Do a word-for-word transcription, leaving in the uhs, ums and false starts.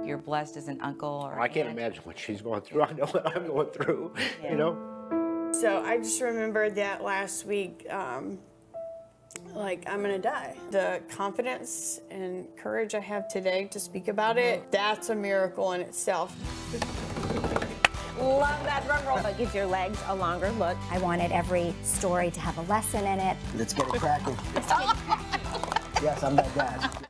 you're blessed as an uncle or I can't aunt. imagine what she's going through. I know what I'm going through, Yeah. you know? So I just remembered that last week, um, like I'm gonna die. The confidence and courage I have today to speak about it, that's a miracle in itself. Love that drum roll. That gives your legs a longer look. I wanted every story to have a lesson in it. Let's get it cracking. Yes, I'm that dad.